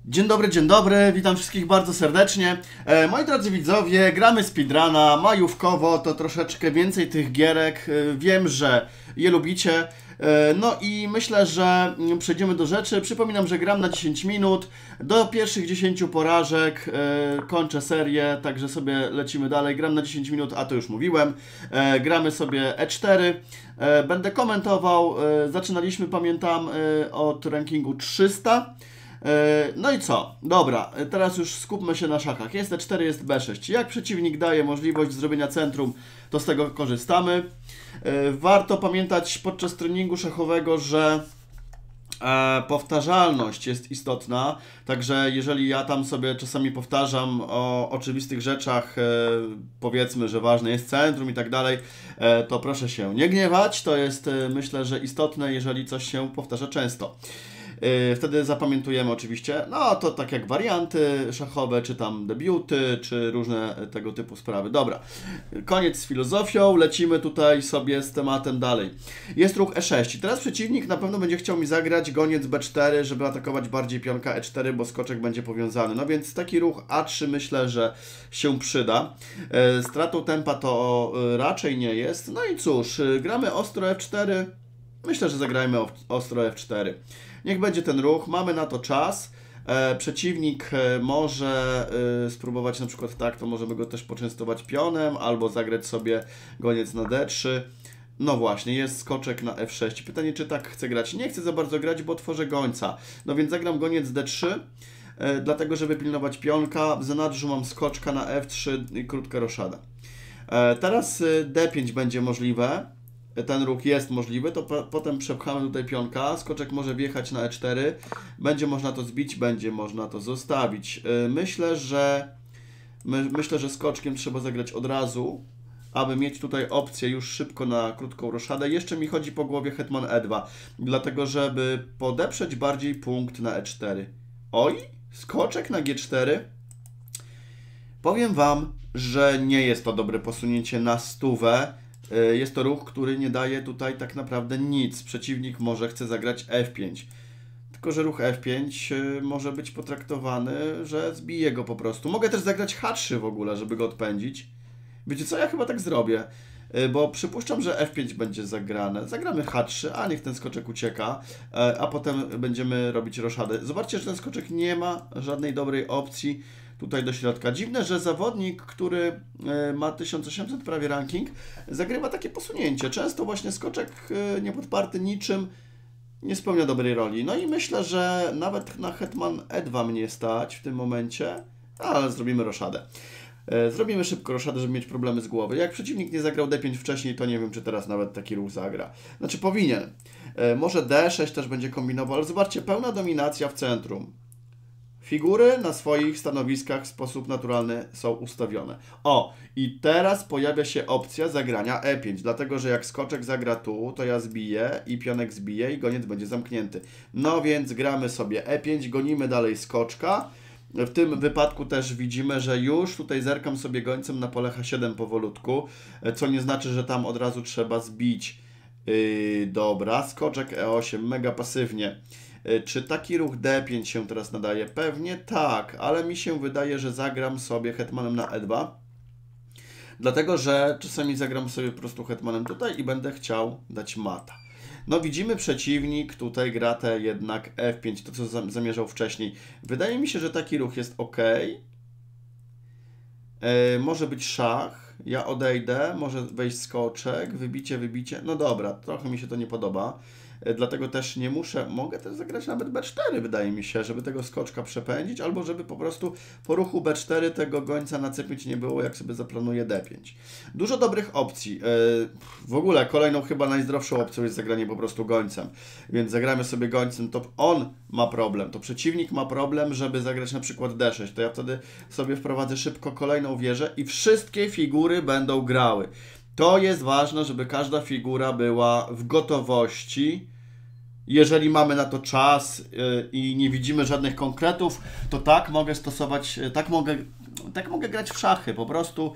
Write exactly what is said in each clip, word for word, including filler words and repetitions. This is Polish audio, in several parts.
Dzień dobry, dzień dobry, witam wszystkich bardzo serdecznie. E, moi drodzy widzowie, gramy speedruna, majówkowo, to troszeczkę więcej tych gierek. E, wiem, że je lubicie. E, no i myślę, że przejdziemy do rzeczy. Przypominam, że gram na dziesięć minut. Do pierwszych dziesięciu porażek e, kończę serię, także sobie lecimy dalej. Gram na dziesięć minut, a to już mówiłem. E, gramy sobie E cztery. E, będę komentował. E, zaczynaliśmy, pamiętam, e, od rankingu trzysta. No i co? Dobra, teraz już skupmy się na szachach. Jest E cztery, jest B sześć. Jak przeciwnik daje możliwość zrobienia centrum, to z tego korzystamy. Warto pamiętać podczas treningu szachowego, że powtarzalność jest istotna. Także jeżeli ja tam sobie czasami powtarzam o oczywistych rzeczach, powiedzmy, że ważne jest centrum i tak dalej, to proszę się nie gniewać. To jest, myślę, że istotne, jeżeli coś się powtarza często. Wtedy zapamiętujemy oczywiście, no to tak jak warianty szachowe, czy tam debiuty, czy różne tego typu sprawy. Dobra, koniec z filozofią, lecimy tutaj sobie z tematem dalej. Jest ruch E sześć i teraz przeciwnik na pewno będzie chciał mi zagrać goniec B cztery, żeby atakować bardziej pionka E cztery, bo skoczek będzie powiązany. No więc taki ruch A trzy myślę, że się przyda. Stratą tempa to raczej nie jest. No i cóż, gramy ostro F cztery. Myślę, że zagrajmy ostro F cztery. Niech będzie ten ruch, mamy na to czas. E, przeciwnik e, może e, spróbować na przykład tak, to możemy go też poczęstować pionem, albo zagrać sobie goniec na D trzy. No właśnie, jest skoczek na F sześć. Pytanie, czy tak chcę grać? Nie chcę za bardzo grać, bo tworzę gońca. No więc zagram goniec D trzy, e, dlatego żeby pilnować pionka. W zanadrzu mam skoczka na F trzy i krótka roszada. E, teraz D pięć będzie możliwe. Ten ruch jest możliwy, to po, potem przepchamy tutaj pionka, skoczek może wjechać na E cztery, będzie można to zbić, będzie można to zostawić. Myślę, że my, myślę, że skoczkiem trzeba zagrać od razu, aby mieć tutaj opcję już szybko na krótką roszadę. Jeszcze mi chodzi po głowie hetman E dwa, dlatego żeby podeprzeć bardziej punkt na E cztery. Oj, skoczek na G cztery. Powiem Wam, że nie jest to dobre posunięcie na stówę. Jest to ruch, który nie daje tutaj tak naprawdę nic. Przeciwnik może chce zagrać F pięć. Tylko że ruch F pięć może być potraktowany, że zbije go po prostu. Mogę też zagrać H trzy w ogóle, żeby go odpędzić. Wiecie co? Ja chyba tak zrobię. Bo przypuszczam, że F pięć będzie zagrane. Zagramy H trzy, a niech ten skoczek ucieka. A potem będziemy robić roszadę. Zobaczcie, że ten skoczek nie ma żadnej dobrej opcji tutaj do środka. Dziwne, że zawodnik, który ma tysiąc osiemset prawie ranking, zagrywa takie posunięcie. Często właśnie skoczek niepodparty niczym nie spełnia dobrej roli. No i myślę, że nawet na hetman E dwa mnie stać w tym momencie, ale zrobimy roszadę. Zrobimy szybko roszadę, żeby mieć problemy z głowy. Jak przeciwnik nie zagrał D pięć wcześniej, to nie wiem, czy teraz nawet taki ruch zagra. Znaczy powinien. Może D sześć też będzie kombinował, ale zobaczcie, pełna dominacja w centrum. Figury na swoich stanowiskach w sposób naturalny są ustawione. O, i teraz pojawia się opcja zagrania E pięć, dlatego że jak skoczek zagra tu, to ja zbiję i pionek zbije i goniec będzie zamknięty. No więc gramy sobie E pięć, gonimy dalej skoczka. W tym wypadku też widzimy, że już tutaj zerkam sobie gońcem na pole H siedem powolutku, co nie znaczy, że tam od razu trzeba zbić. Yy, dobra, skoczek E osiem, mega pasywnie. Czy taki ruch D pięć się teraz nadaje? Pewnie tak, ale mi się wydaje, że zagram sobie hetmanem na E dwa. Dlatego, że czasami zagram sobie po prostu hetmanem tutaj i będę chciał dać mata. No widzimy, przeciwnik tutaj gra te jednak F pięć, to co zamierzał wcześniej. Wydaje mi się, że taki ruch jest ok. Yy, może być szach. Ja odejdę, może wejść skoczek, wybicie, wybicie. No dobra, trochę mi się to nie podoba. Dlatego też nie muszę, mogę też zagrać nawet B cztery, wydaje mi się, żeby tego skoczka przepędzić, albo żeby po prostu po ruchu B cztery tego gońca na C pięć nie było, jak sobie zaplanuję D pięć. Dużo dobrych opcji. W ogóle kolejną chyba najzdrowszą opcją jest zagranie po prostu gońcem. Więc zagramy sobie gońcem, to on ma problem, to przeciwnik ma problem, żeby zagrać na przykład D sześć. To ja wtedy sobie wprowadzę szybko kolejną wieżę i wszystkie figury będą grały. To jest ważne, żeby każda figura była w gotowości. Jeżeli mamy na to czas yy, i nie widzimy żadnych konkretów, to tak mogę stosować, tak mogę, tak mogę grać w szachy. Po prostu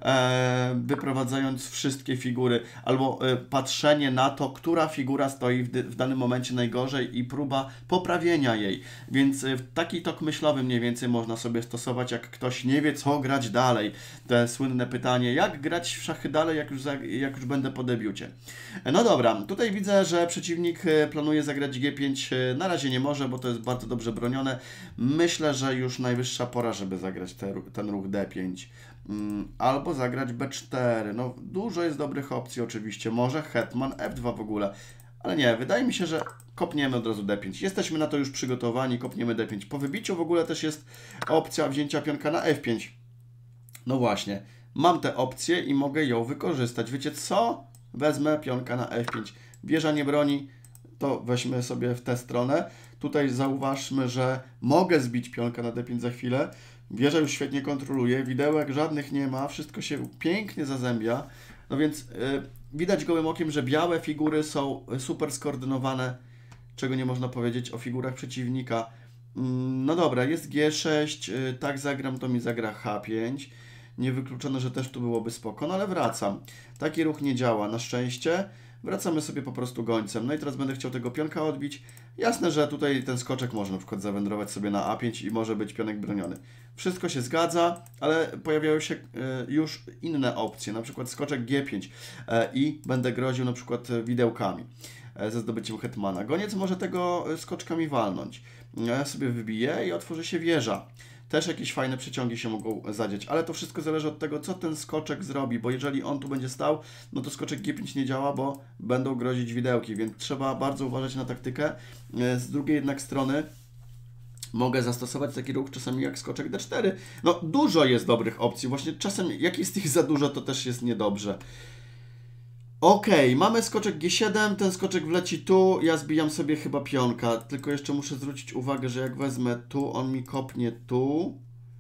e, wyprowadzając wszystkie figury, albo e, patrzenie na to, która figura stoi w, w danym momencie najgorzej i próba poprawienia jej. Więc e, taki tok myślowy mniej więcej można sobie stosować, jak ktoś nie wie, co grać dalej. To słynne pytanie, jak grać w szachy dalej, jak już, za, jak już będę po debiucie. No dobra, tutaj widzę, że przeciwnik planuje zagrać G pięć, na razie nie może, bo to jest bardzo dobrze bronione. Myślę, że już najwyższa pora, żeby zagrać te, ten ruch D pięć. Albo zagrać B cztery. No, dużo jest dobrych opcji oczywiście. Może hetman F dwa w ogóle. Ale nie, wydaje mi się, że kopniemy od razu D pięć. Jesteśmy na to już przygotowani, kopniemy D pięć. Po wybiciu w ogóle też jest opcja wzięcia pionka na F pięć. No właśnie, mam tę opcję i mogę ją wykorzystać. Wiecie co? Wezmę pionka na F pięć. Wieża nie broni, to weźmy sobie w tę stronę. Tutaj zauważmy, że mogę zbić pionka na D pięć za chwilę. Wieża już świetnie kontroluje, widełek żadnych nie ma, wszystko się pięknie zazębia. No więc yy, widać gołym okiem, że białe figury są super skoordynowane, czego nie można powiedzieć o figurach przeciwnika. Yy, no dobra, jest G sześć, yy, tak zagram, to mi zagra H pięć. Niewykluczone, że też tu byłoby spoko, no ale wracam. Taki ruch nie działa, na szczęście. Wracamy sobie po prostu gońcem. No i teraz będę chciał tego pionka odbić. Jasne, że tutaj ten skoczek może na przykład zawędrować sobie na A pięć i może być pionek broniony. Wszystko się zgadza, ale pojawiają się już inne opcje, na przykład skoczek G pięć i będę groził na przykład widełkami ze zdobyciem hetmana. Goniec może tego skoczkami walnąć. Ja sobie wybiję i otworzy się wieża. Też jakieś fajne przeciągi się mogą zadziać, ale to wszystko zależy od tego, co ten skoczek zrobi, bo jeżeli on tu będzie stał, no to skoczek G pięć nie działa, bo będą grozić widełki, więc trzeba bardzo uważać na taktykę. Z drugiej jednak strony mogę zastosować taki ruch czasami jak skoczek D cztery. No dużo jest dobrych opcji, właśnie czasem jak jest ich za dużo, to też jest niedobrze. Ok, mamy skoczek G siedem, ten skoczek wleci tu, ja zbijam sobie chyba pionka, tylko jeszcze muszę zwrócić uwagę, że jak wezmę tu, on mi kopnie tu.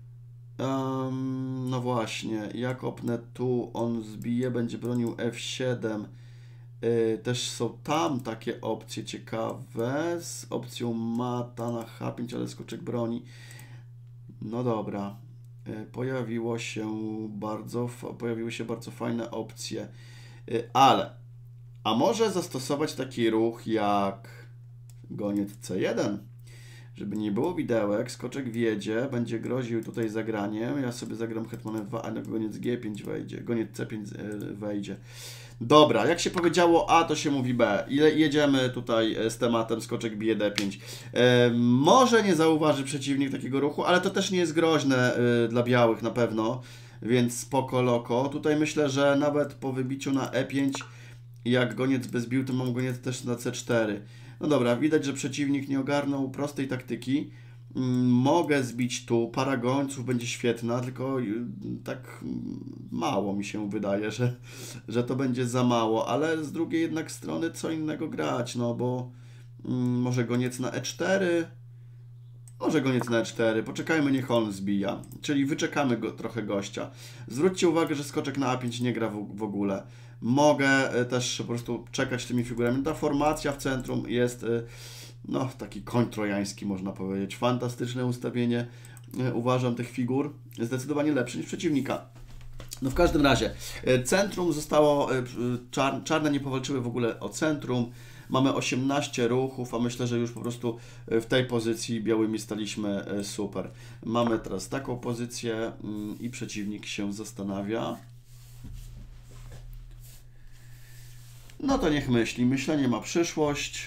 Um, no właśnie, jak kopnę tu, on zbije, będzie bronił F siedem. Yy, też są tam takie opcje ciekawe, z opcją mata na H pięć, ale skoczek broni. No dobra, yy, pojawiło się bardzo, pojawiły się bardzo fajne opcje. Ale, a może zastosować taki ruch jak goniec C jeden, żeby nie było widełek, skoczek wiedzie, będzie groził tutaj zagraniem, ja sobie zagram hetmanem dwa, a na goniec G pięć wejdzie, goniec C pięć wejdzie. Dobra, jak się powiedziało A, to się mówi B. I jedziemy tutaj z tematem skoczek bije D pięć. E, może nie zauważy przeciwnik takiego ruchu, ale to też nie jest groźne y, dla białych na pewno. Więc spoko loko. Tutaj myślę, że nawet po wybiciu na E pięć, jak goniec by zbił, to mam goniec też na C cztery. No dobra, widać, że przeciwnik nie ogarnął prostej taktyki. Mogę zbić tu, para gońców będzie świetna, tylko tak mało mi się wydaje, że, że to będzie za mało, ale z drugiej jednak strony co innego grać, no bo może goniec na E cztery, może goniec na E cztery, poczekajmy, niech on zbija, czyli wyczekamy go, trochę gościa. Zwróćcie uwagę, że skoczek na A pięć nie gra w, w ogóle. Mogę też po prostu czekać tymi figurami. Ta formacja w centrum jest, no, taki koń trojański, można powiedzieć. Fantastyczne ustawienie, uważam, tych figur. Zdecydowanie lepsze niż przeciwnika. No w każdym razie, centrum zostało, czar, czarne nie powalczyły w ogóle o centrum. Mamy osiemnaście ruchów, a myślę, że już po prostu w tej pozycji białymi staliśmy super. Mamy teraz taką pozycję i przeciwnik się zastanawia. No to niech myśli. Myślenie ma przyszłość.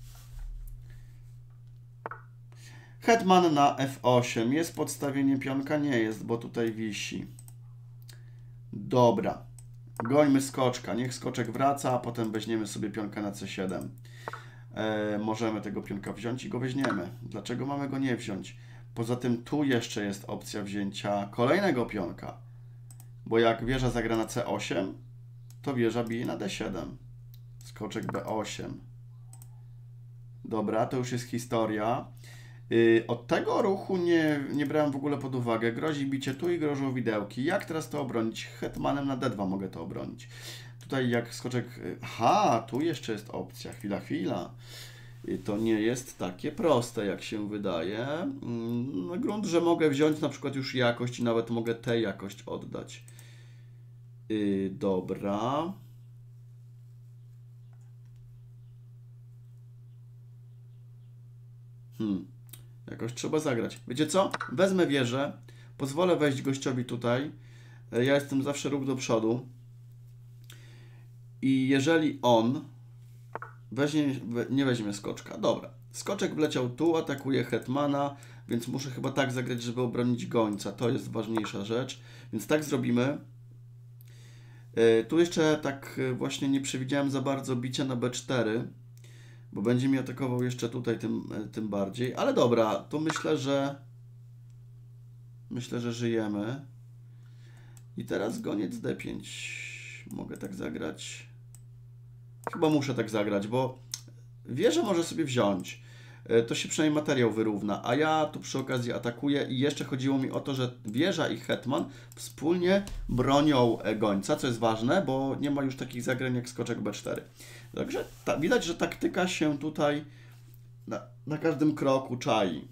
Hetman na F osiem. Jest podstawienie pionka? Nie jest, bo tutaj wisi. Dobra. Gońmy skoczka. Niech skoczek wraca, a potem weźmiemy sobie pionka na C siedem. E, możemy tego pionka wziąć i go weźmiemy. Dlaczego mamy go nie wziąć? Poza tym tu jeszcze jest opcja wzięcia kolejnego pionka. Bo jak wieża zagra na C osiem, to wieża bije na D siedem. Skoczek B osiem. Dobra, to już jest historia. Yy, od tego ruchu nie, nie brałem w ogóle pod uwagę. Grozi bicie tu i grożą widełki. Jak teraz to obronić? Hetmanem na D dwa mogę to obronić. Tutaj jak skoczek... Aha, tu jeszcze jest opcja. Chwila, chwila. Yy, to nie jest takie proste, jak się wydaje. Yy, no, grunt, że mogę wziąć na przykład już jakość i nawet mogę tę jakość oddać. Yy, dobra. Hmm. Jakoś trzeba zagrać. Wiecie co? Wezmę wieżę. Pozwolę wejść gościowi tutaj. Ja jestem zawsze ruch do przodu. I jeżeli on weźmie, nie weźmie skoczka. Dobra. Skoczek wleciał tu, atakuje hetmana, więc muszę chyba tak zagrać, żeby obronić gońca. To jest ważniejsza rzecz. Więc tak zrobimy. Tu jeszcze tak właśnie nie przewidziałem za bardzo bicia na B cztery, bo będzie mi atakował jeszcze tutaj tym, tym bardziej. Ale dobra, to myślę, że myślę, że żyjemy. I teraz goniec D pięć. Mogę tak zagrać? Chyba muszę tak zagrać, bo wieżę może sobie wziąć. To się przynajmniej materiał wyrówna. A ja tu przy okazji atakuję i jeszcze chodziło mi o to, że wieża i hetman wspólnie bronią gońca, co jest ważne, bo nie ma już takich zagrań jak skoczek B cztery. Także ta, widać, że taktyka się tutaj na, na każdym kroku czai.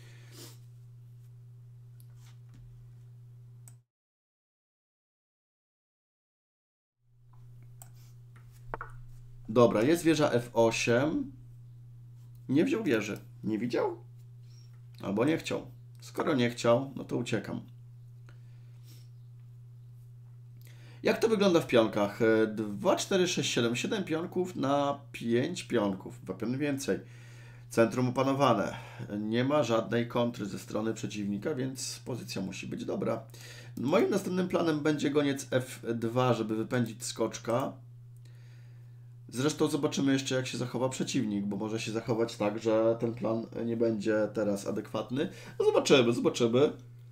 Dobra, jest wieża F osiem. Nie wziął wieży. Nie widział? Albo nie chciał. Skoro nie chciał, no to uciekam. Jak to wygląda w pionkach? dwa, cztery, sześć, siedem. siedem pionków na pięć pionków. Dwa piony więcej. Centrum opanowane. Nie ma żadnej kontry ze strony przeciwnika, więc pozycja musi być dobra. Moim następnym planem będzie goniec F dwa, żeby wypędzić skoczka. Zresztą zobaczymy jeszcze, jak się zachowa przeciwnik, bo może się zachować tak, że ten plan nie będzie teraz adekwatny. No zobaczymy, zobaczymy.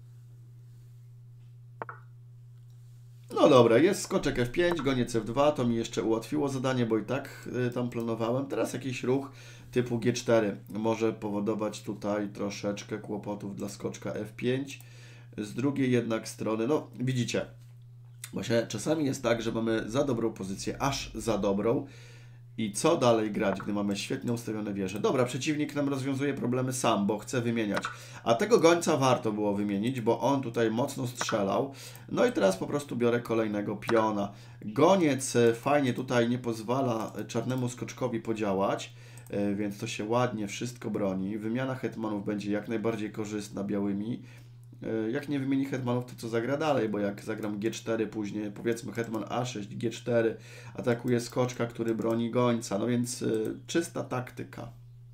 No dobra, jest skoczek F pięć, goniec F dwa, to mi jeszcze ułatwiło zadanie, bo i tak y, tam planowałem. Teraz jakiś ruch typu G cztery może powodować tutaj troszeczkę kłopotów dla skoczka F pięć. Z drugiej jednak strony, no widzicie, właśnie czasami jest tak, że mamy za dobrą pozycję, aż za dobrą. I co dalej grać, gdy mamy świetnie ustawione wieże? Dobra, przeciwnik nam rozwiązuje problemy sam, bo chce wymieniać. A tego gońca warto było wymienić, bo on tutaj mocno strzelał. No i teraz po prostu biorę kolejnego piona. Goniec fajnie tutaj nie pozwala czarnemu skoczkowi podziałać, więc to się ładnie wszystko broni. Wymiana hetmanów będzie jak najbardziej korzystna białymi. Jak nie wymieni hetmanów, to co zagra dalej, bo jak zagram G cztery później, powiedzmy hetman A sześć, G cztery, atakuje skoczka, który broni gońca, no więc y, czysta taktyka.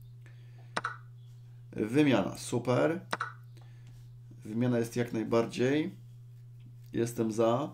Wymiana, super. Wymiana jest jak najbardziej. Jestem za.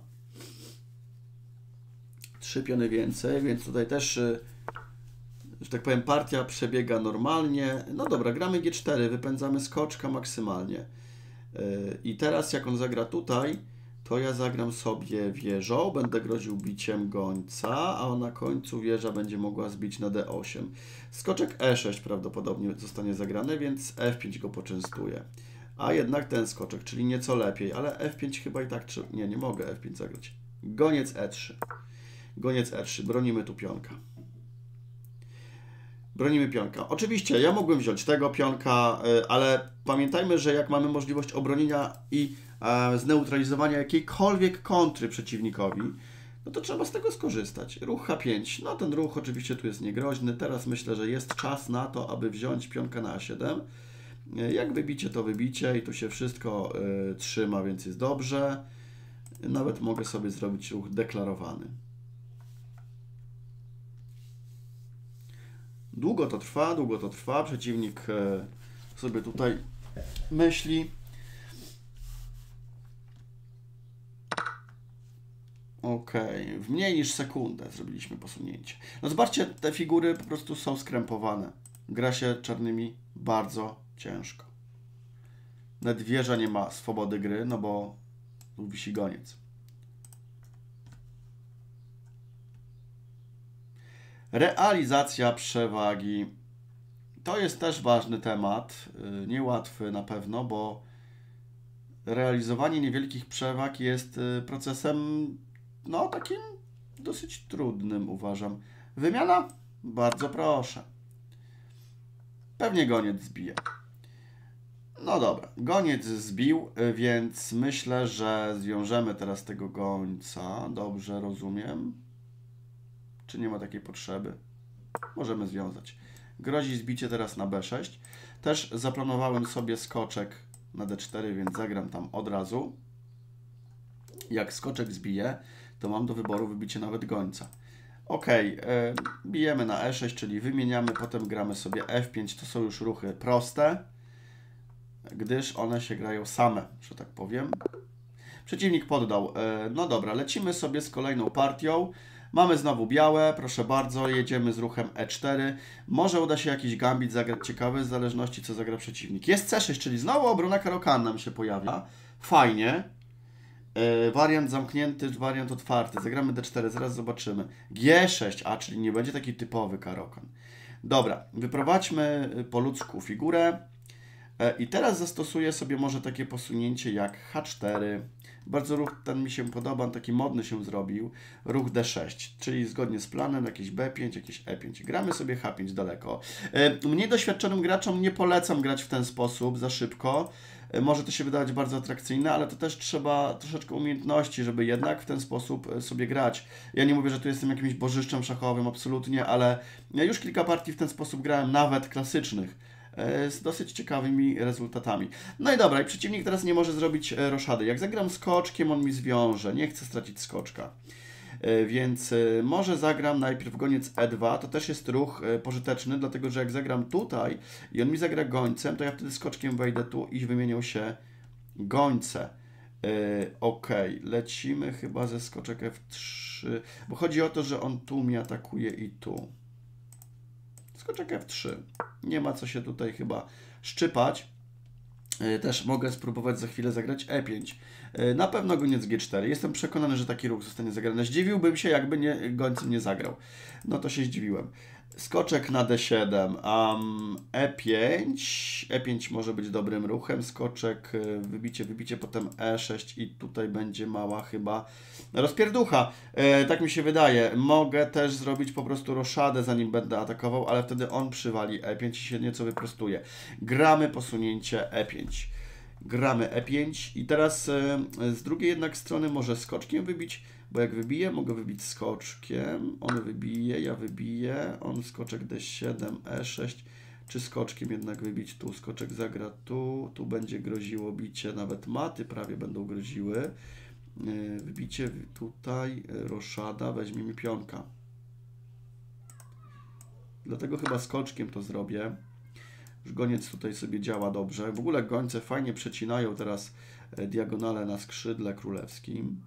Trzy piony więcej, więc tutaj też, y, że tak powiem, partia przebiega normalnie. No dobra, gramy G cztery, wypędzamy skoczka maksymalnie. I teraz jak on zagra tutaj, to ja zagram sobie wieżą, będę groził biciem gońca, a na końcu wieża będzie mogła zbić na D osiem. Skoczek E sześć prawdopodobnie zostanie zagrany, więc F pięć go poczęstuje. A jednak ten skoczek, czyli nieco lepiej, ale F pięć chyba i tak... Nie, nie mogę F pięć zagrać. Goniec E trzy. Goniec E trzy, bronimy tu pionka. Bronimy pionka. Oczywiście, ja mógłbym wziąć tego pionka, ale pamiętajmy, że jak mamy możliwość obronienia i zneutralizowania jakiejkolwiek kontry przeciwnikowi, no to trzeba z tego skorzystać. Ruch H pięć. No ten ruch oczywiście tu jest niegroźny. Teraz myślę, że jest czas na to, aby wziąć pionka na A siedem. Jak wybicie, to wybicie i tu się wszystko trzyma, więc jest dobrze. Nawet mogę sobie zrobić ruch deklarowany. Długo to trwa, długo to trwa. Przeciwnik sobie tutaj myśli. Ok, w mniej niż sekundę zrobiliśmy posunięcie. No zobaczcie, te figury po prostu są skrępowane. Gra się czarnymi bardzo ciężko. Nawet wieża nie ma swobody gry, no bo tu wisi goniec. Realizacja przewagi. To jest też ważny temat, niełatwy na pewno, bo realizowanie niewielkich przewag jest procesem, no takim dosyć trudnym, uważam. Wymiana? Bardzo proszę. Pewnie goniec zbije. No dobra, goniec zbił, więc myślę, że zwiążemy teraz tego gońca. Dobrze rozumiem. Czy nie ma takiej potrzeby? Możemy związać. Grozi zbicie teraz na B sześć. Też zaplanowałem sobie skoczek na D cztery, więc zagram tam od razu. Jak skoczek zbije, to mam do wyboru wybicie nawet gońca. Ok, yy, bijemy na E sześć, czyli wymieniamy, potem gramy sobie F pięć. To są już ruchy proste, gdyż one się grają same, że tak powiem. Przeciwnik poddał. Yy, no dobra, lecimy sobie z kolejną partią. Mamy znowu białe, proszę bardzo, jedziemy z ruchem E cztery. Może uda się jakiś gambit zagrać ciekawy, w zależności co zagra przeciwnik. Jest C sześć, czyli znowu obrona Caro-Kann nam się pojawia. Fajnie. Yy, wariant zamknięty, wariant otwarty. Zagramy D cztery, zaraz zobaczymy. G sześć, a czyli nie będzie taki typowy Caro-Kann. Dobra, wyprowadźmy po ludzku figurę. Yy, I teraz zastosuję sobie może takie posunięcie jak H cztery. Bardzo ruch ten mi się podoba, on taki modny się zrobił. Ruch D sześć, czyli zgodnie z planem jakieś B pięć, jakieś E pięć. Gramy sobie H pięć daleko. Yy, mniej doświadczonym graczom nie polecam grać w ten sposób za szybko. Może to się wydawać bardzo atrakcyjne, ale to też trzeba troszeczkę umiejętności, żeby jednak w ten sposób sobie grać. Ja nie mówię, że tu jestem jakimś bożyszczem szachowym, absolutnie, ale ja już kilka partii w ten sposób grałem, nawet klasycznych, z dosyć ciekawymi rezultatami. No i dobra, i przeciwnik teraz nie może zrobić roszady. Jak zagram skoczkiem, on mi zwiąże, nie chcę stracić skoczka. Więc może zagram najpierw goniec E dwa, to też jest ruch pożyteczny, dlatego że jak zagram tutaj i on mi zagra gońcem, to ja wtedy skoczkiem wejdę tu i wymienią się gońce. Ok, lecimy chyba ze skoczek F trzy, bo chodzi o to, że on tu mi atakuje i tu. Skoczek F trzy, nie ma co się tutaj chyba szczypać. Też mogę spróbować za chwilę zagrać E pięć. Na pewno goniec G cztery. Jestem przekonany, że taki ruch zostanie zagrany. Zdziwiłbym się, jakby nie, gońcem nie zagrał. No to się zdziwiłem. Skoczek na D siedem. Um, E pięć. E pięć może być dobrym ruchem. Skoczek, wybicie, wybicie, potem E sześć i tutaj będzie mała chyba rozpierducha. E, tak mi się wydaje. Mogę też zrobić po prostu roszadę, zanim będę atakował, ale wtedy on przywali E pięć i się nieco wyprostuje. Gramy posunięcie E pięć. Gramy E pięć i teraz e, z drugiej jednak strony może skoczkiem wybić, bo jak wybiję, mogę wybić skoczkiem, on wybije, ja wybiję, on skoczek D siedem, E sześć, czy skoczkiem jednak wybić tu, skoczek zagra tu, tu będzie groziło bicie, nawet maty prawie będą groziły, e, wybicie tutaj, roszada, weźmie mi pionka. Dlatego chyba skoczkiem to zrobię. Już goniec tutaj sobie działa dobrze. W ogóle gońce fajnie przecinają teraz diagonale na skrzydle królewskim.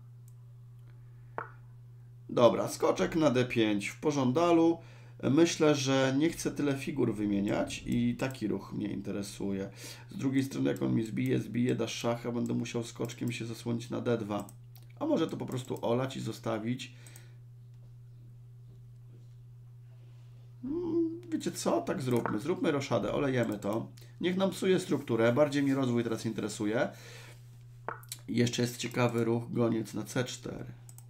Dobra, skoczek na D pięć w pożądalu. Myślę, że nie chcę tyle figur wymieniać i taki ruch mnie interesuje. Z drugiej strony, jak on mi zbije, zbije, da szacha, będę musiał skoczkiem się zasłonić na D dwa. A może to po prostu olać i zostawić. Wiecie co? Tak zróbmy. Zróbmy roszadę, olejemy to. Niech nam psuje strukturę. Bardziej mnie rozwój teraz interesuje. I jeszcze jest ciekawy ruch goniec na C cztery.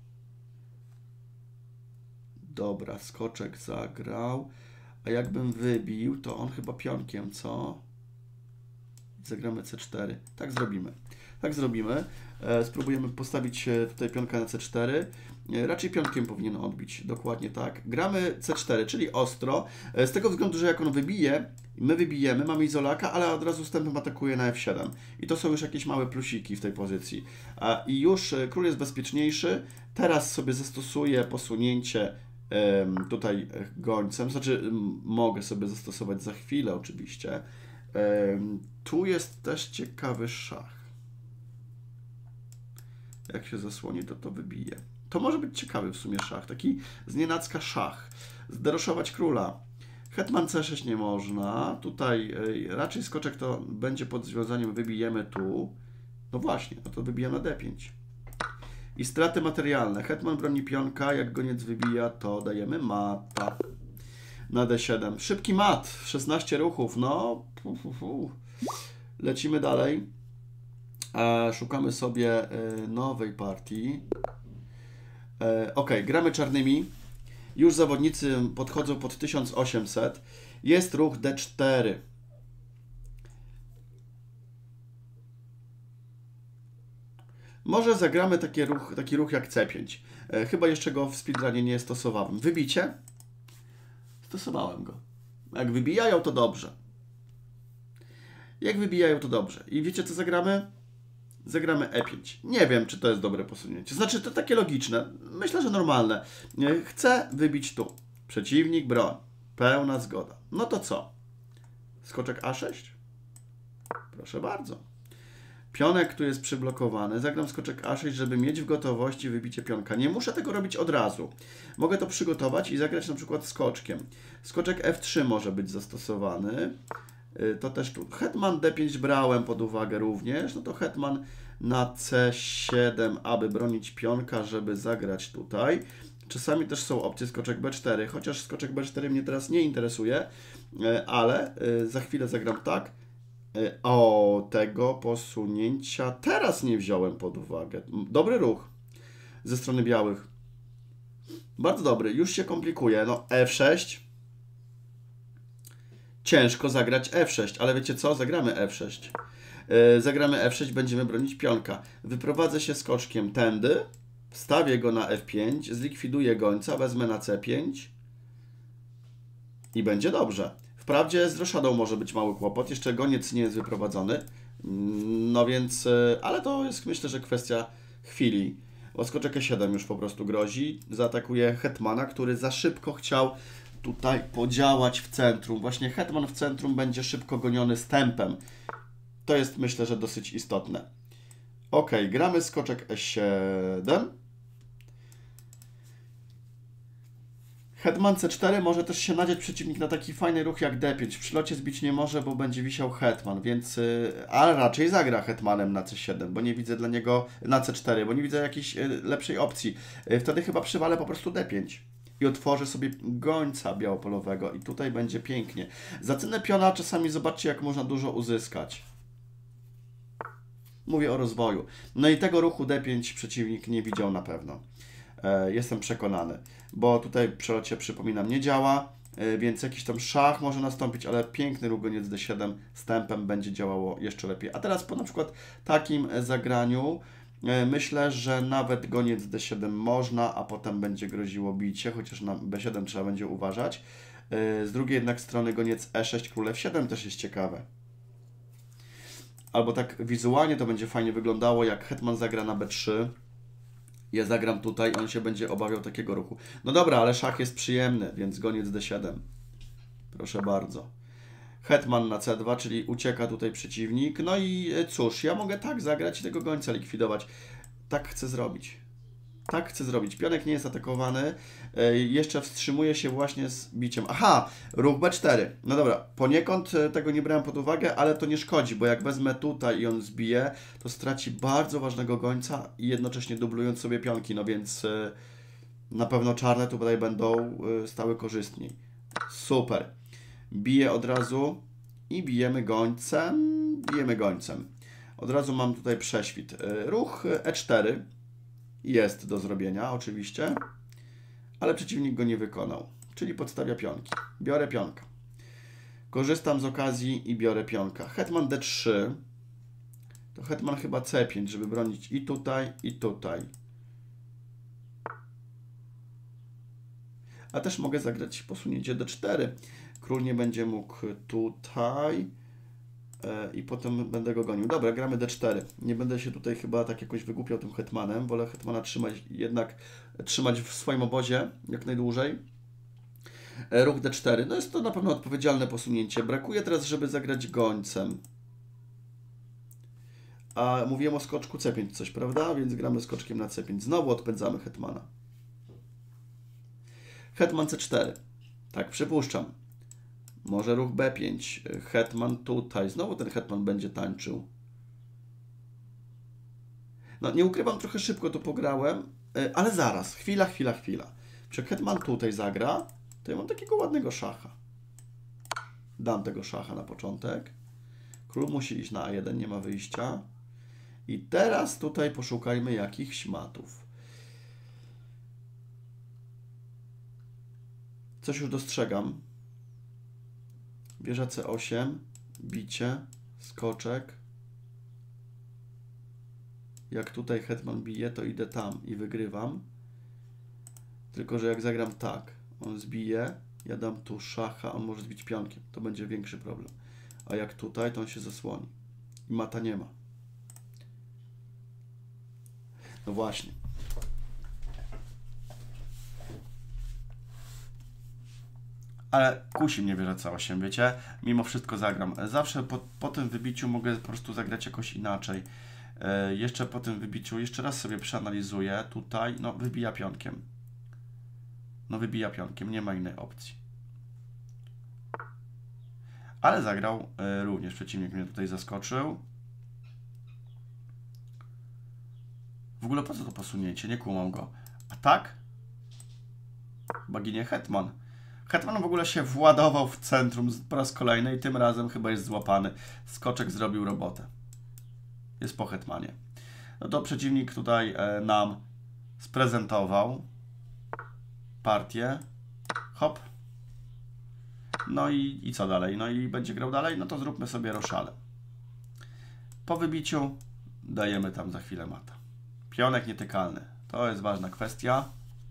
Dobra, skoczek zagrał. A jakbym wybił, to on chyba pionkiem, co? Zagramy C cztery. Tak zrobimy. Tak zrobimy. E, spróbujemy postawić tutaj pionka na C cztery. E, raczej pionkiem powinien odbić. Dokładnie tak. Gramy C cztery, czyli ostro. E, z tego względu, że jak on wybije, my wybijemy, mamy izolaka, ale od razu stępem atakuje na F siedem. I to są już jakieś małe plusiki w tej pozycji. E, I już król jest bezpieczniejszy. Teraz sobie zastosuję posunięcie e, tutaj gońcem. Znaczy, m, mogę sobie zastosować za chwilę oczywiście. E, tu jest też ciekawy szach. Jak się zasłoni, to to wybije. To może być ciekawy w sumie szach. Taki znienacka szach. Zderoszować króla. Hetman C sześć nie można. Tutaj y, raczej skoczek to będzie pod związaniem. Wybijemy tu. No właśnie, no to wybijemy na D pięć. I straty materialne. Hetman broni pionka. Jak goniec wybija, to dajemy mata. Na D siedem. Szybki mat. szesnaście ruchów. No. Fu, fu, fu. Lecimy dalej. E, szukamy sobie e, nowej partii. E, ok, gramy czarnymi. Już zawodnicy podchodzą pod tysiąc osiemset. Jest ruch D cztery. Może zagramy taki ruch, taki ruch jak C pięć. E, chyba jeszcze go w speedrunie nie stosowałem. Wybicie? Stosowałem go. Jak wybijają, to dobrze. Jak wybijają, to dobrze. I wiecie, co zagramy? Zagramy E pięć. Nie wiem, czy to jest dobre posunięcie. Znaczy, to takie logiczne. Myślę, że normalne. Chcę wybić tu. Przeciwnik, broń. Pełna zgoda. No to co? Skoczek A sześć? Proszę bardzo. Pionek tu jest przyblokowany. Zagram skoczek A sześć, żeby mieć w gotowości wybicie pionka. Nie muszę tego robić od razu. Mogę to przygotować i zagrać na przykład skoczkiem. Skoczek F trzy może być zastosowany. To też tu. Hetman D pięć brałem pod uwagę również. No to hetman na C siedem, aby bronić pionka, żeby zagrać tutaj. Czasami też są opcje skoczek B cztery, chociaż skoczek B cztery mnie teraz nie interesuje, ale za chwilę zagram tak. O, tego posunięcia teraz nie wziąłem pod uwagę. Dobry ruch ze strony białych. Bardzo dobry. Już się komplikuje. No F sześć. Ciężko zagrać F sześć, ale wiecie co? Zagramy F sześć. Yy, zagramy F sześć, będziemy bronić pionka. Wyprowadzę się skoczkiem tędy, wstawię go na F pięć, zlikwiduję gońca, wezmę na C pięć i będzie dobrze. Wprawdzie z roszadą może być mały kłopot, jeszcze goniec nie jest wyprowadzony, no więc, yy, ale to jest myślę, że kwestia chwili. Bo skoczek E siedem już po prostu grozi, zaatakuje hetmana, który za szybko chciał tutaj podziałać w centrum. Właśnie hetman w centrum będzie szybko goniony z tempem. To jest myślę, że dosyć istotne. Ok, gramy skoczek E siedem. Hetman C cztery może też się nadziać przeciwnik na taki fajny ruch jak D pięć. W przylocie zbić nie może, bo będzie wisiał hetman, więc... Ale raczej zagra hetmanem na C siedem, bo nie widzę dla niego... Na C cztery, bo nie widzę jakiejś lepszej opcji. Wtedy chyba przywalę po prostu D pięć. I otworzę sobie gońca białopolowego i tutaj będzie pięknie. Za cenę piona czasami zobaczcie, jak można dużo uzyskać. Mówię o rozwoju. No i tego ruchu D pięć przeciwnik nie widział na pewno. E, jestem przekonany. Bo tutaj w przelocie, przypominam, nie działa, e, więc jakiś tam szach może nastąpić, ale piękny ruch goniec D siedem z tempem będzie działało jeszcze lepiej. A teraz po na przykład takim zagraniu myślę, że nawet goniec D siedem można, a potem będzie groziło bicie, chociaż na B siedem trzeba będzie uważać. Z drugiej jednak strony goniec E sześć, król F siedem też jest ciekawe. Albo tak wizualnie to będzie fajnie wyglądało, jak hetman zagra na B trzy. Ja zagram tutaj, on się będzie obawiał takiego ruchu. No dobra, ale szach jest przyjemny, więc goniec D siedem. Proszę bardzo. Hetman na C dwa, czyli ucieka tutaj przeciwnik. No i cóż, ja mogę tak zagrać i tego gońca likwidować. Tak chcę zrobić. Tak chcę zrobić. Pionek nie jest atakowany. Jeszcze wstrzymuje się właśnie z biciem. Aha, ruch B cztery. No dobra, poniekąd tego nie brałem pod uwagę, ale to nie szkodzi, bo jak wezmę tutaj i on zbije, to straci bardzo ważnego gońca i jednocześnie dublując sobie pionki. No więc na pewno czarne tutaj będą stały korzystniej. Super. Biję od razu i bijemy gońcem, bijemy gońcem. Od razu mam tutaj prześwit. Ruch E cztery jest do zrobienia oczywiście, ale przeciwnik go nie wykonał, czyli podstawia pionki. Biorę pionka. Korzystam z okazji i biorę pionka. Hetman D trzy, to hetman chyba C pięć, żeby bronić i tutaj, i tutaj. A też mogę zagrać posunięcie D cztery. Król nie będzie mógł tutaj e, i potem będę go gonił. Dobra, gramy D cztery. Nie będę się tutaj chyba tak jakoś wygłupiał tym hetmanem. Wolę hetmana trzymać, jednak trzymać w swoim obozie jak najdłużej. E, ruch D cztery. No jest to na pewno odpowiedzialne posunięcie. Brakuje teraz, żeby zagrać gońcem. A mówiłem o skoczku C pięć coś, prawda? Więc gramy skoczkiem na C pięć. Znowu odpędzamy hetmana. Hetman C cztery. Tak, przypuszczam. Może ruch B pięć. Hetman tutaj. Znowu ten hetman będzie tańczył. No nie ukrywam, trochę szybko to pograłem, ale zaraz. Chwila, chwila, chwila. Jak hetman tutaj zagra, to ja mam takiego ładnego szacha. Dam tego szacha na początek. Król musi iść na A jeden, nie ma wyjścia. I teraz tutaj poszukajmy jakichś matów. Coś już dostrzegam. Wieża C osiem, bicie, skoczek. jak tutaj hetman bije, to idę tam i wygrywam. Tylko że jak zagram tak, on zbije, ja dam tu szacha, on może zbić pionkiem. To będzie większy problem. A jak tutaj, to on się zasłoni. I mata nie ma. No właśnie. Ale kusi mnie wieża C osiem, wiecie? Mimo wszystko zagram. Zawsze po, po tym wybiciu mogę po prostu zagrać jakoś inaczej. E, jeszcze po tym wybiciu, jeszcze raz sobie przeanalizuję. Tutaj, no wybija pionkiem. No wybija pionkiem, nie ma innej opcji. Ale zagrał e, również. Przeciwnik mnie tutaj zaskoczył. W ogóle po co to posunięcie? Nie kumam go. A tak? Chyba ginie hetman. Hetman w ogóle się władował w centrum po raz kolejny i tym razem chyba jest złapany. Skoczek zrobił robotę. Jest po hetmanie. No to przeciwnik tutaj e, nam sprezentował partię. Hop. No i, i co dalej? No i będzie grał dalej? No to zróbmy sobie roszale. Po wybiciu dajemy tam za chwilę mata. Pionek nietykalny. To jest ważna kwestia.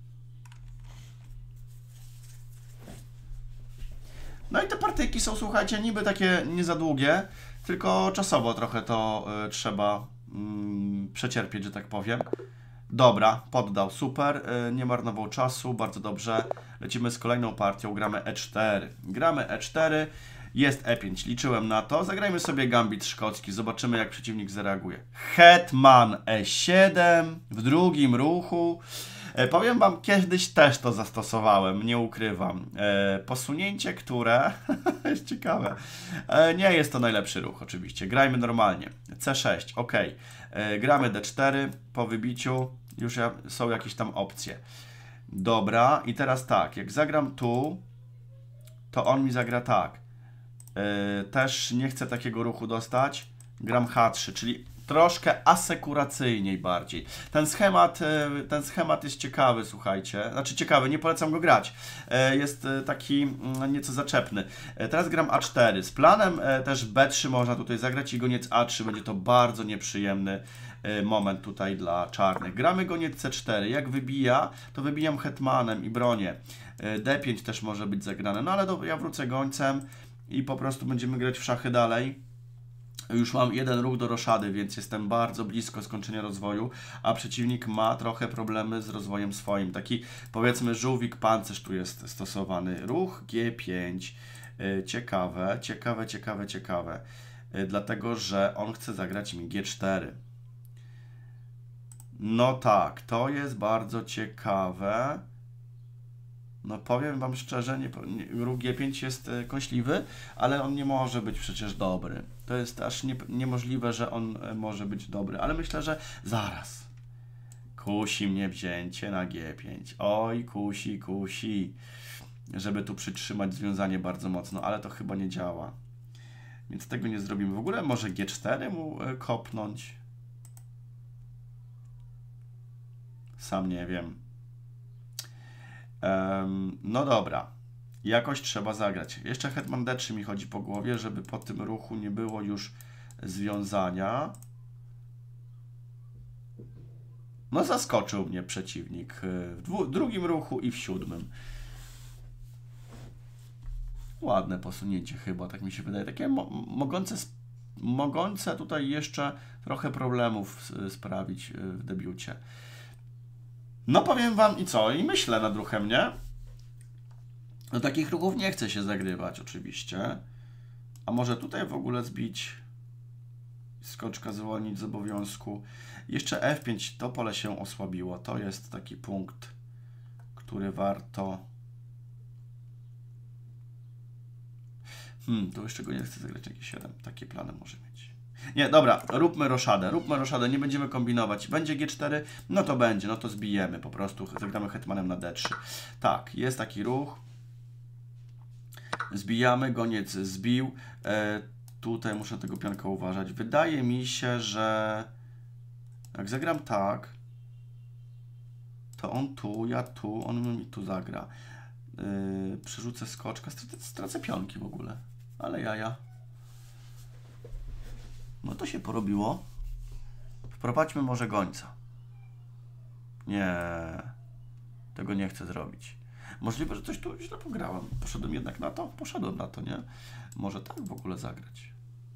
No i te partyjki są, słuchajcie, niby takie nie za długie, tylko czasowo trochę to y, trzeba y, przecierpieć, że tak powiem. Dobra, poddał, super, y, nie marnował czasu, bardzo dobrze. Lecimy z kolejną partią, gramy E cztery. Gramy E cztery, jest E pięć, liczyłem na to. Zagrajmy sobie gambit szkocki, zobaczymy jak przeciwnik zareaguje. Hetman E siedem w drugim ruchu. E, powiem wam, kiedyś też to zastosowałem, nie ukrywam. E, posunięcie, które jest ciekawe. E, nie jest to najlepszy ruch oczywiście. Grajmy normalnie. C sześć, ok. E, gramy D cztery, po wybiciu już ja, są jakieś tam opcje. Dobra, i teraz tak, jak zagram tu, to on mi zagra tak. E, też nie chcę takiego ruchu dostać. Gram H trzy, czyli troszkę asekuracyjniej bardziej. Ten schemat, ten schemat jest ciekawy, słuchajcie. Znaczy ciekawy, nie polecam go grać. Jest taki nieco zaczepny. Teraz gram A cztery. Z planem też B trzy można tutaj zagrać i goniec A trzy. Będzie to bardzo nieprzyjemny moment tutaj dla czarnych. Gramy goniec C cztery. Jak wybija, to wybijam hetmanem i bronię. D pięć też może być zagrane. No ale do, ja wrócę gońcem i po prostu będziemy grać w szachy dalej. Już mam jeden ruch do roszady, więc jestem bardzo blisko skończenia rozwoju, a przeciwnik ma trochę problemy z rozwojem swoim. Taki, powiedzmy, żółwik pancerz tu jest stosowany. Ruch G pięć. Ciekawe, ciekawe, ciekawe, ciekawe. Dlatego, że on chce zagrać mi G cztery. No tak, to jest bardzo ciekawe. No powiem wam szczerze, nie, nie, ruch G pięć jest e, kąśliwy, ale on nie może być przecież dobry. To jest aż nie, niemożliwe, że on e, może być dobry, ale myślę, że zaraz. Kusi mnie wzięcie na G pięć. Oj, kusi, kusi. Żeby tu przytrzymać związanie bardzo mocno, ale to chyba nie działa. Więc tego nie zrobimy. W ogóle może G cztery mu e, kopnąć? Sam nie wiem. Um, no dobra, jakoś trzeba zagrać. Jeszcze hetman D trzy mi chodzi po głowie, żeby po tym ruchu nie było już związania. No zaskoczył mnie przeciwnik w dwu, drugim ruchu i w siódmym. Ładne posunięcie chyba, tak mi się wydaje. Takie mo mogące, mogące tutaj jeszcze trochę problemów sprawić w debiucie. No powiem wam i co? I myślę nad ruchem, nie? No takich ruchów nie chce się zagrywać oczywiście. A może tutaj w ogóle zbić? Skoczka zwolnić z obowiązku. Jeszcze F pięć, to pole się osłabiło. To jest taki punkt, który warto... Hmm, tu jeszcze go nie chcę zagrać jakieś siedem. Takie plany może mieć. Nie, dobra, róbmy roszadę, róbmy roszadę, nie będziemy kombinować. Będzie G cztery, no to będzie, no to zbijemy po prostu, zagramy hetmanem na D trzy. Tak, jest taki ruch. Zbijamy, goniec zbił. E, tutaj muszę tego pionka uważać. Wydaje mi się, że jak zagram tak, to on tu, ja tu, on mi tu zagra. E, przerzucę skoczka, stracę, stracę pionki w ogóle, ale jaja. No to się porobiło. Wprowadźmy może gońca. Nie, tego nie chcę zrobić. Możliwe, że coś tu źle pograłem. Poszedłem jednak na to? Poszedłem na to, nie? Może tak w ogóle zagrać.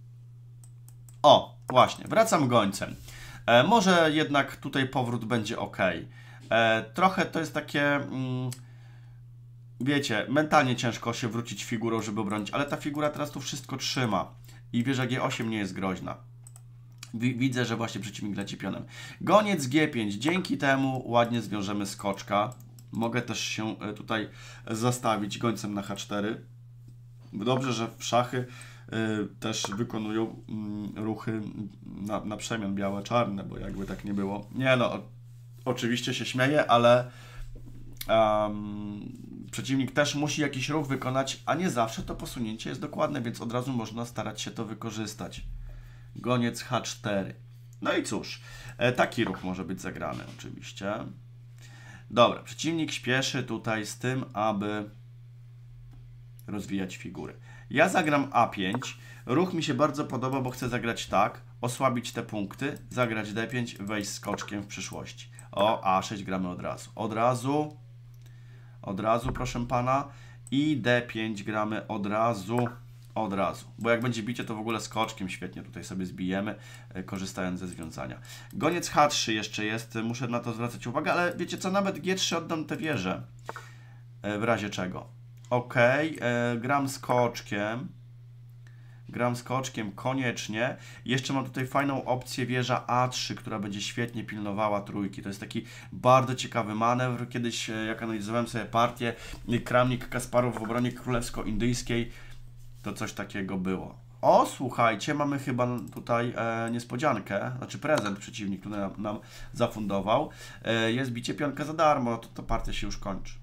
O, właśnie, wracam gońcem. E, może jednak tutaj powrót będzie ok. E, trochę to jest takie... Mm, wiecie, mentalnie ciężko się wrócić figurą, żeby obronić, ale ta figura teraz tu wszystko trzyma. I wieża G osiem nie jest groźna. Widzę, że właśnie przeciwnik leci pionem. Goniec G pięć. Dzięki temu ładnie zwiążemy skoczka. Mogę też się tutaj zastawić gońcem na H cztery. Dobrze, że w szachy y, też wykonują y, ruchy na, na przemian białe-czarne, bo jakby tak nie było. Nie no, o, oczywiście się śmieję, ale um, przeciwnik też musi jakiś ruch wykonać, a nie zawsze to posunięcie jest dokładne, więc od razu można starać się to wykorzystać. Goniec H cztery. No i cóż, e, taki ruch może być zagrany oczywiście. Dobra, przeciwnik śpieszy tutaj z tym, aby rozwijać figury. Ja zagram A pięć. Ruch mi się bardzo podoba, bo chcę zagrać tak, osłabić te punkty, zagrać D pięć, wejść skoczkiem w przyszłości. O, A sześć gramy od razu. Od razu, od razu proszę pana. I D pięć gramy od razu. Od razu, bo jak będzie bicie, to w ogóle skoczkiem świetnie tutaj sobie zbijemy, korzystając ze związania. Goniec H trzy jeszcze jest, muszę na to zwracać uwagę, ale wiecie co, nawet G trzy oddam tę wieżę, w razie czego. Ok, gram skoczkiem, gram skoczkiem koniecznie. Jeszcze mam tutaj fajną opcję wieża A trzy, która będzie świetnie pilnowała trójki. To jest taki bardzo ciekawy manewr. Kiedyś, jak analizowałem sobie partię, Kramnik Kasparow w obronie królewsko-indyjskiej, to coś takiego było. O, słuchajcie, mamy chyba tutaj e, niespodziankę, znaczy prezent przeciwnik, który nam, nam zafundował. E, jest bicie pionka za darmo, to, to partia się już kończy.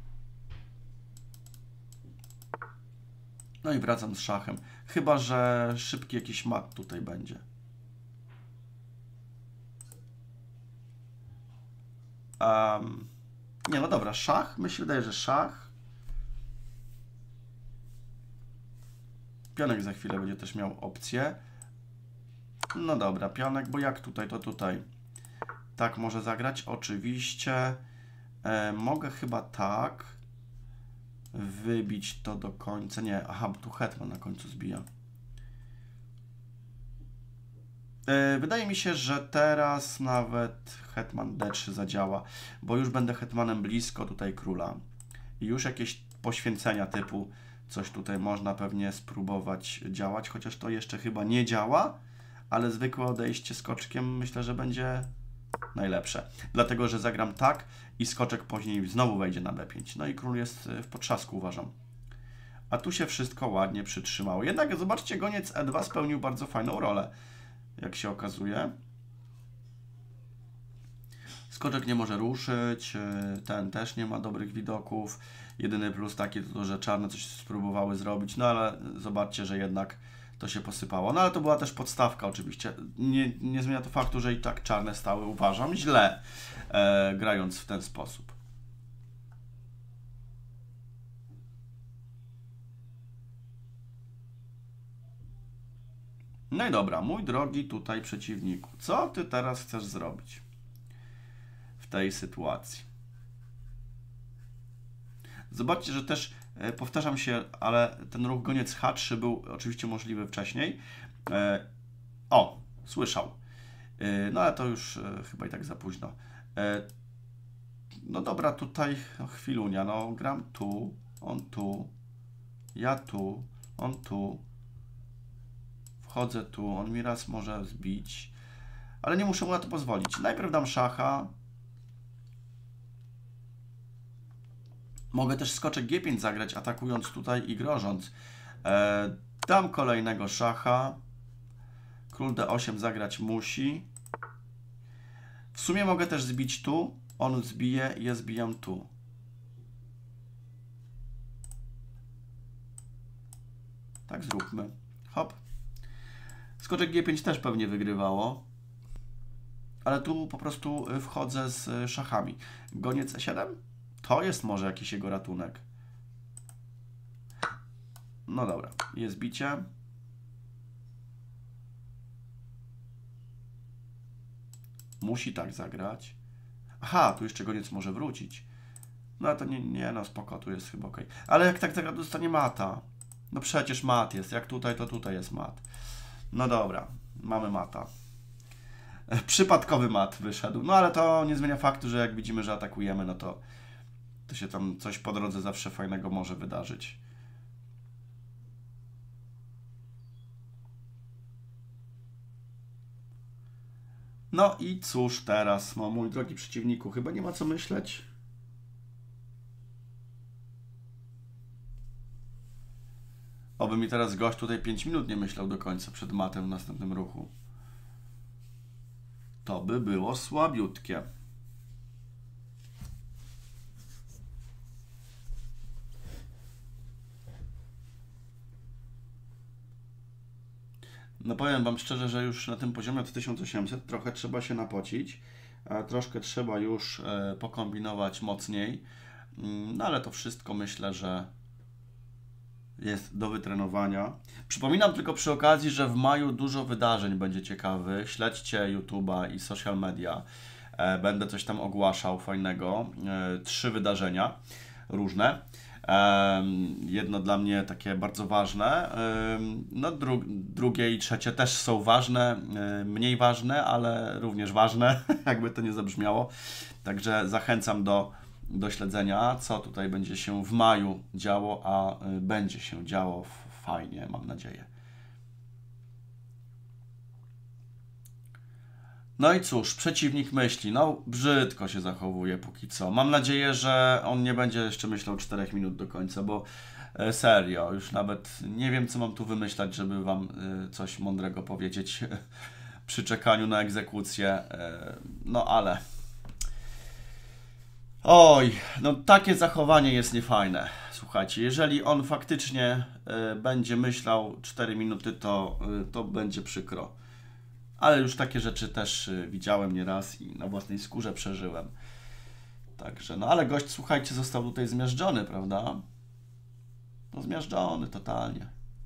No i wracam z szachem. Chyba że szybki jakiś mat tutaj będzie. Um, nie, no dobra, szach. Mi się wydaje, że szach. Pionek za chwilę będzie też miał opcję. No dobra, pionek, bo jak tutaj, to tutaj. Tak może zagrać? Oczywiście. E, mogę chyba tak wybić to do końca. Nie, aha, tu hetman na końcu zbija. E, wydaje mi się, że teraz nawet hetman D trzy zadziała, bo już będę hetmanem blisko tutaj króla. I już jakieś poświęcenia typu coś tutaj można pewnie spróbować działać, chociaż to jeszcze chyba nie działa, ale zwykłe odejście skoczkiem myślę, że będzie najlepsze. Dlatego, że zagram tak i skoczek później znowu wejdzie na B pięć. No i król jest w potrzasku, uważam. A tu się wszystko ładnie przytrzymało. Jednak zobaczcie, goniec E dwa spełnił bardzo fajną rolę, jak się okazuje. Skoczek nie może ruszyć, ten też nie ma dobrych widoków. Jedyny plus taki to, że czarne coś spróbowały zrobić, no ale zobaczcie, że jednak to się posypało. No ale to była też podstawka oczywiście. Nie, nie zmienia to faktu, że i tak czarne stały, uważam, źle, e, grając w ten sposób. No i dobra, mój drogi tutaj przeciwniku, co ty teraz chcesz zrobić w tej sytuacji? Zobaczcie, że też, e, powtarzam się, ale ten ruch goniec H trzy był oczywiście możliwy wcześniej. E, o, słyszał. E, no ale to już e, chyba i tak za późno. E, no dobra, tutaj no, chwilunia, no gram tu, on tu, ja tu, on tu, wchodzę tu, on mi raz może zbić, ale nie muszę mu na to pozwolić. Najpierw dam szacha. Mogę też skoczek G pięć zagrać, atakując tutaj i grożąc. E, dam kolejnego szacha. Król D osiem zagrać musi. W sumie mogę też zbić tu. On zbije, ja zbijam tu. Tak zróbmy. Hop. Skoczek G pięć też pewnie wygrywało. Ale tu po prostu wchodzę z szachami. Goniec E siedem? To jest może jakiś jego ratunek. No dobra, jest bicie. Musi tak zagrać. Aha, tu jeszcze goniec może wrócić. No to nie, nie no spoko, tu jest chyba ok. Ale jak tak zagra, dostanie mata. No przecież mat jest. Jak tutaj, to tutaj jest mat. No dobra, mamy mata. Przypadkowy mat wyszedł. No ale to nie zmienia faktu, że jak widzimy, że atakujemy, no to to się tam coś po drodze zawsze fajnego może wydarzyć. No i cóż teraz, no mój drogi przeciwniku, chyba nie ma co myśleć. Oby mi teraz gość tutaj pięć minut nie myślał do końca przed matem w następnym ruchu. To by było słabiutkie. No powiem wam szczerze, że już na tym poziomie od tysiąc osiemset trochę trzeba się napocić, a troszkę trzeba już e, pokombinować mocniej, no ale to wszystko myślę, że jest do wytrenowania. Przypominam tylko przy okazji, że w maju dużo wydarzeń będzie ciekawych. Śledźcie YouTube'a i social media. E, będę coś tam ogłaszał fajnego. E, trzy wydarzenia różne. E, jedno dla mnie takie bardzo ważne. E, no dru drugie i trzecie też są ważne. E, mniej ważne, ale również ważne, jakby to nie zabrzmiało. Także zachęcam do do śledzenia, co tutaj będzie się w maju działo, a y, będzie się działo fajnie, mam nadzieję. No i cóż, przeciwnik myśli, no brzydko się zachowuje póki co. Mam nadzieję, że on nie będzie jeszcze myślał czterech minut do końca, bo e, serio, już nawet nie wiem, co mam tu wymyślać, żeby wam e, coś mądrego powiedzieć przy czekaniu na egzekucję, e, no ale... Oj, no takie zachowanie jest niefajne. Słuchajcie, jeżeli on faktycznie y, będzie myślał cztery minuty, to, y, to będzie przykro. Ale już takie rzeczy też y, widziałem nieraz i na własnej skórze przeżyłem. Także, no ale gość, słuchajcie, został tutaj zmiażdżony, prawda? No zmiażdżony totalnie.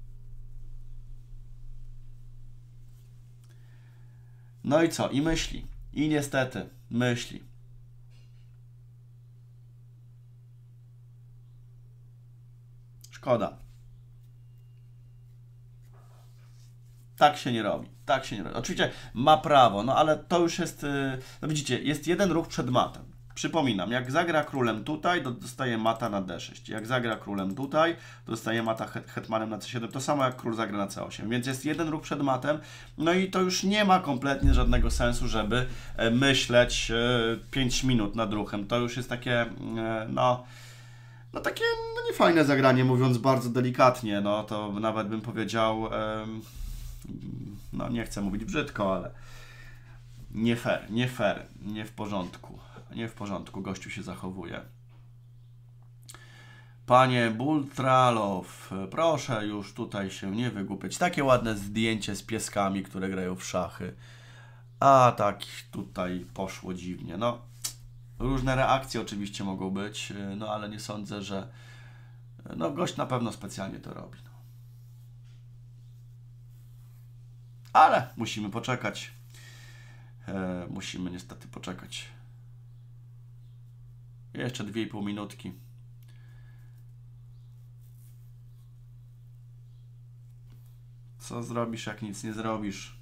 No i co? I myśli. I niestety myśli. Szkoda. Tak się nie robi. Tak się nie robi. Oczywiście ma prawo, no ale to już jest... No widzicie, jest jeden ruch przed matem. Przypominam, jak zagra królem tutaj, to dostaje mata na D sześć. Jak zagra królem tutaj, to dostaje mata hetmanem na C siedem. To samo jak król zagra na C osiem. Więc jest jeden ruch przed matem. No i to już nie ma kompletnie żadnego sensu, żeby myśleć pięć minut nad ruchem. To już jest takie, no... No takie no niefajne zagranie, mówiąc bardzo delikatnie, no to nawet bym powiedział, um, no nie chcę mówić brzydko, ale nie fair, nie fair, nie w porządku, nie w porządku, gościu się zachowuje. Panie Bultralow, proszę już tutaj się nie wygłupiać. Takie ładne zdjęcie z pieskami, które grają w szachy, a tak tutaj poszło dziwnie, no. Różne reakcje oczywiście mogą być, no ale nie sądzę, że no gość na pewno specjalnie to robi. No. Ale musimy poczekać. E, musimy niestety poczekać. Jeszcze dwie i pół minutki. Co zrobisz, jak nic nie zrobisz?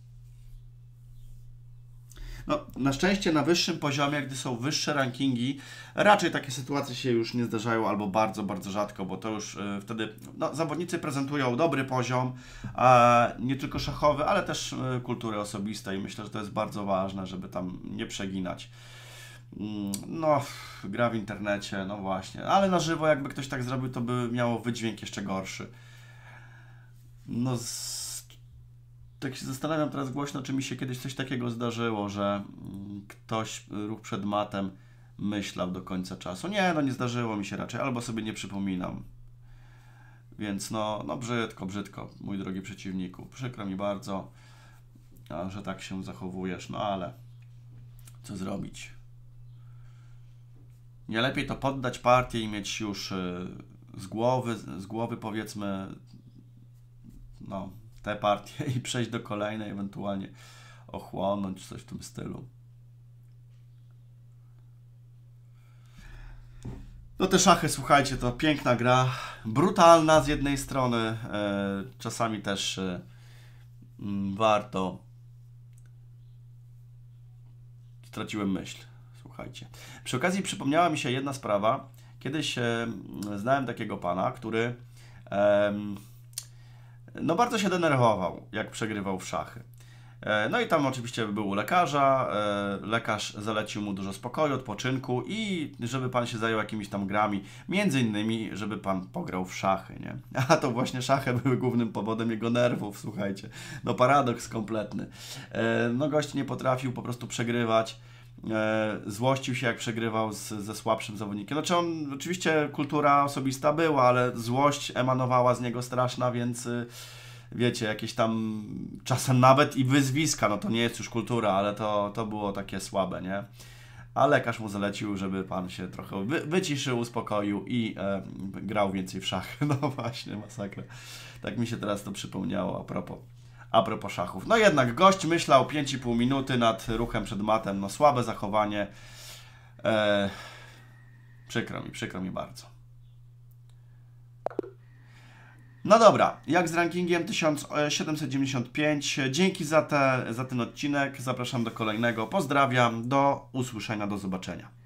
No, na szczęście na wyższym poziomie, gdy są wyższe rankingi, raczej takie sytuacje się już nie zdarzają, albo bardzo, bardzo rzadko, bo to już y, wtedy no, zawodnicy prezentują dobry poziom, e, nie tylko szachowy, ale też y, kultury osobistej. Myślę, że to jest bardzo ważne, żeby tam nie przeginać. Mm, no, gra w internecie, no właśnie, ale na żywo jakby ktoś tak zrobił, to by miało wydźwięk jeszcze gorszy. No, z... Tak się zastanawiam teraz głośno, czy mi się kiedyś coś takiego zdarzyło, że ktoś ruch przed matem myślał do końca czasu. Nie, no nie zdarzyło mi się raczej, albo sobie nie przypominam. Więc no, no brzydko, brzydko, mój drogi przeciwniku. Przykro mi bardzo, że tak się zachowujesz, no ale co zrobić? Nie lepiej to poddać partię i mieć już z głowy, z głowy powiedzmy, no, te partie i przejść do kolejnej, ewentualnie ochłonąć, coś w tym stylu. No te szachy, słuchajcie, to piękna gra, brutalna z jednej strony, e, czasami też e, m, warto... Straciłem myśl, słuchajcie. Przy okazji przypomniała mi się jedna sprawa. Kiedyś e, znałem takiego pana, który e, no bardzo się denerwował, jak przegrywał w szachy. No i tam oczywiście był u lekarza, lekarz zalecił mu dużo spokoju, odpoczynku i żeby pan się zajął jakimiś tam grami, między innymi, żeby pan pograł w szachy, nie? A to właśnie szachy były głównym powodem jego nerwów, słuchajcie. No paradoks kompletny. No gość nie potrafił po prostu przegrywać, złościł się jak przegrywał z, ze słabszym zawodnikiem. Znaczy on, oczywiście kultura osobista była, ale złość emanowała z niego straszna, więc... Wiecie, jakieś tam czasem nawet i wyzwiska, no to nie jest już kultura, ale to, to było takie słabe, nie? A lekarz mu zalecił, żeby pan się trochę wy, wyciszył, uspokoił i e, grał więcej w szachy. No właśnie, masakra. Tak mi się teraz to przypomniało a propos, a propos szachów. No jednak gość myślał pięć i pół minuty nad ruchem przed matem. No słabe zachowanie. E, przykro mi, przykro mi bardzo. No dobra, jak z rankingiem tysiąc siedemset dziewięćdziesiąt pięć. Dzięki za, te, za ten odcinek. Zapraszam do kolejnego. Pozdrawiam. Do usłyszenia, do zobaczenia.